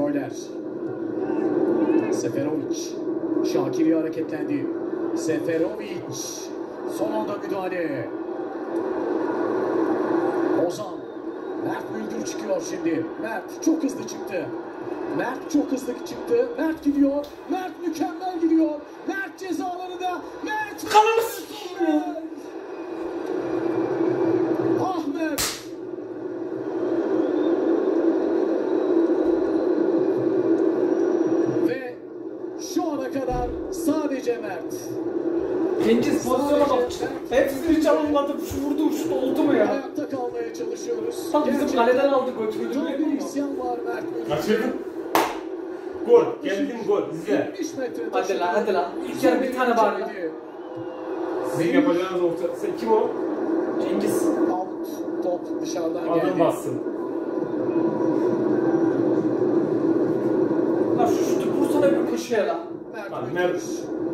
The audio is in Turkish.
Neuer. Seferovic. Şakir'i hareketlendi. Seferovic. Son anda müdahale. Ozan. Mert Müldür çıkıyor şimdi. Mert çok hızlı çıktı. Mert çok hızlı çıktı. Mert gidiyor. Mert mükemmel gidiyor. Mert cezalarında. Mert Kalır. Ahmet. Ve şu ana kadar sadece Mert. Cengiz pozisyona bak. Hepsini çalınmadı. Şu vurdu uçtu oldu mu ya? Ayakta kalmaya çalışıyoruz. Tam bizim kaleden aldık götürdük. Tam bir isyan var Mert Müldür. Kaçırdın. Gol. Geldin gol. İzle. 70 metre Hadi lan hadi lan. İlk yarı bir tane var lan. Sizin yapacağınız orta. Sen kim o? Cengiz. Out. Top dışarıdan Adım geldi. bassın. Lan şu şutu vursana bir köşeye lan. Mert Hadi Müldür. Mert.